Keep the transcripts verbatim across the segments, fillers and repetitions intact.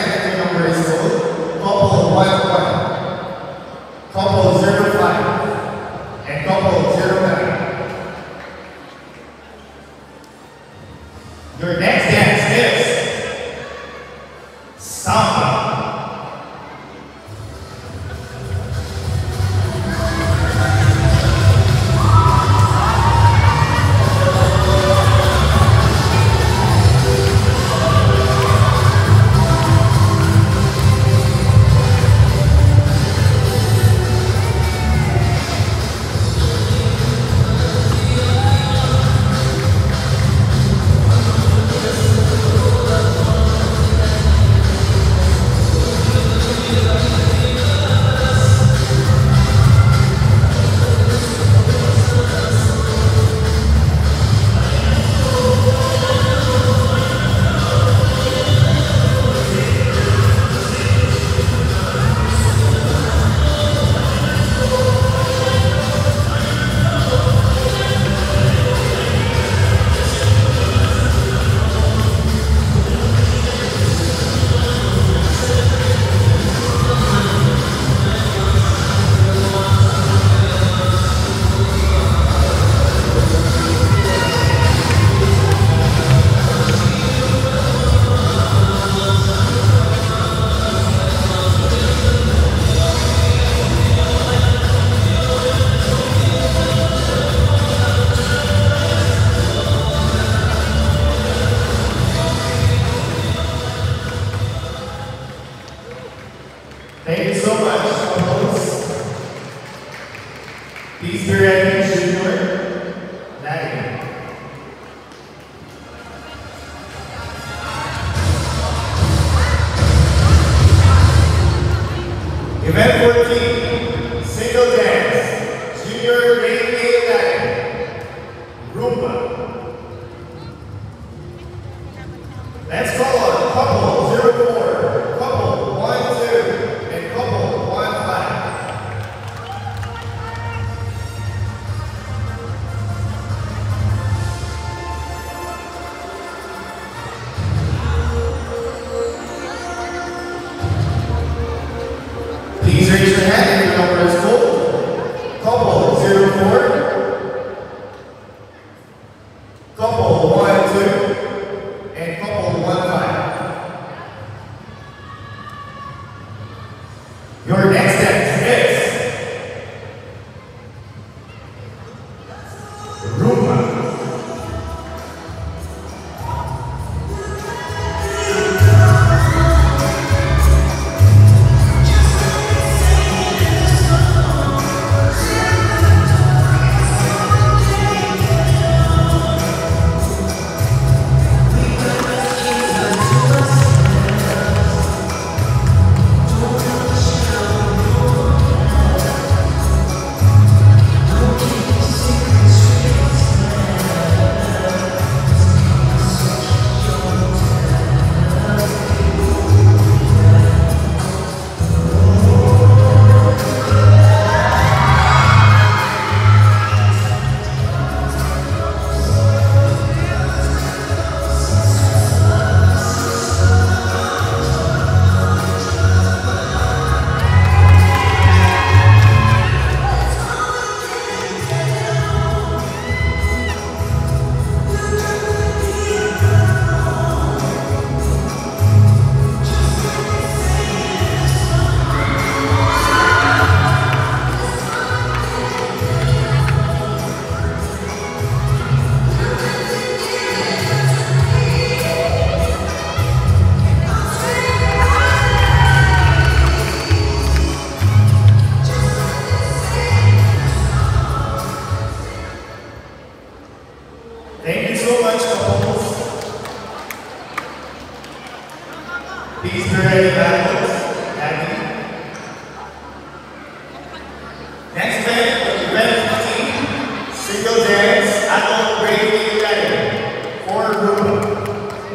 hand your number is full. Couple one one. Couple zero five. And couple zero nine. Your next dance is Samba. Thank you so much, couples. Please be ready, Junior. Nine. Event fourteen, single dance, Junior Grade A Latin, Rumba. Let's call on couple zero four, couple one two. Couple one five. Please raise your hand if your number is full. Couple zero four. Couple one two. And couple one five. Your next dance is Rumba. Thank you so much, couples. Please be ready, backwards. Abby. Next event, event fifteen, single dance, adult grade ready for Rumba.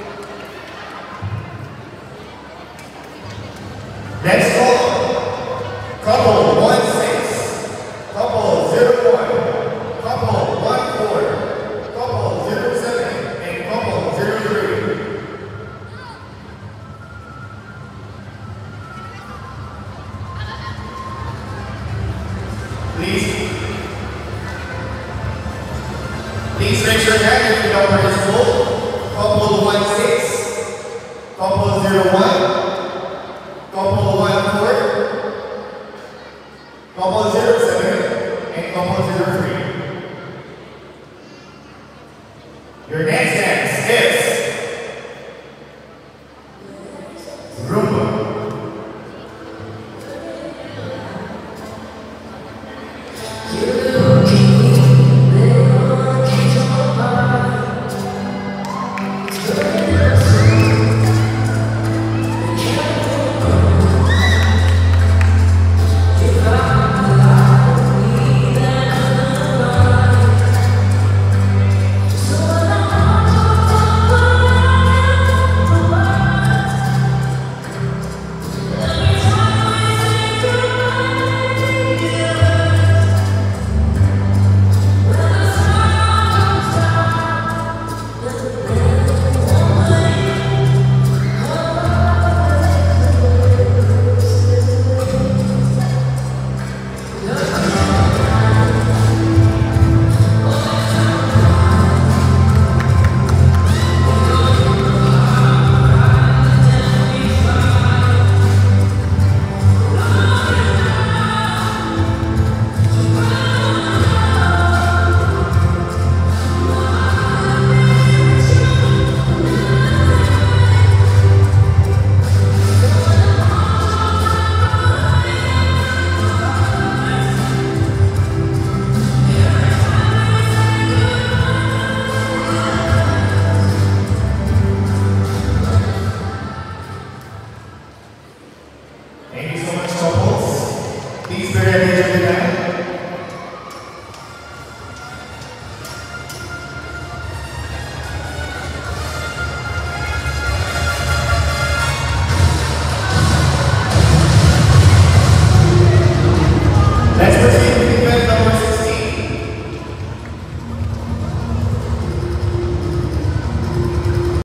Next call, couple one six, couple zero one, couple one four, couple zero seven, and couple zero three. Please. Please raise your hand if your number is full. Couple one six, couple zero one.